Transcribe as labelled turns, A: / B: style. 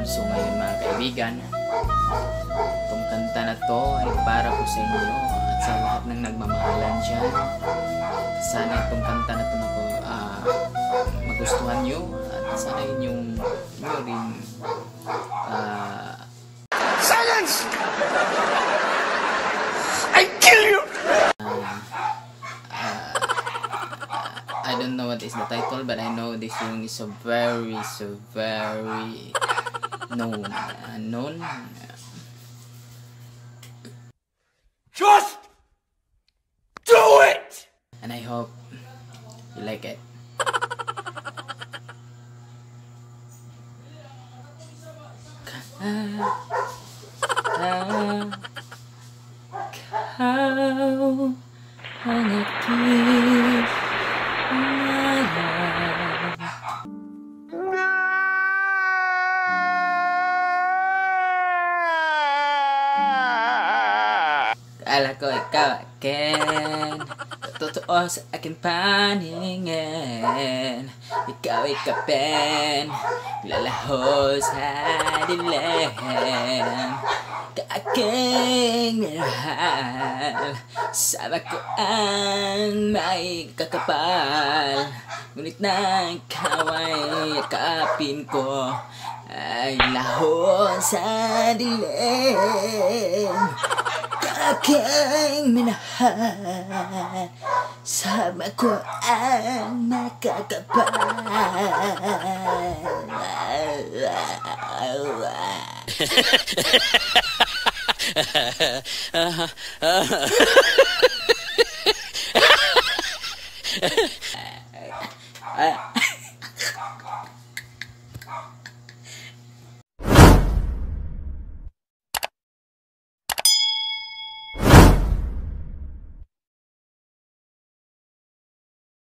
A: love song ngayon mga kaibigan. Itong kanta na to ay para po sa inyo at sa lahat ng nagmamahalan dyan. Sana itong kanta na to magustuhan nyo at sana nyo rin
B: Silence! I kill you!
A: I don't know what is the title, but I know this song is so very known.
B: Just do it!
A: And I hope you like it. Kau hanya kisah Akala ko ikaw akin, totoo sa aking paningin. Ikaw ay kapin, lalaho sa dilim. Ka-aking minahal, sama ko ang may kakapal. Ngunit na ikaw ay yakapin ko, ay laho sa dilim. Aking minahal, sama ko ang makakapal.